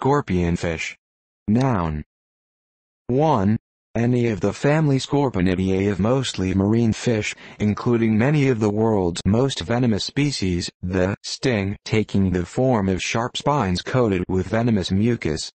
scorpionfish. Noun. 1. Any of the family Scorpionidae of mostly marine fish, including many of the world's most venomous species, the sting taking the form of sharp spines coated with venomous mucus.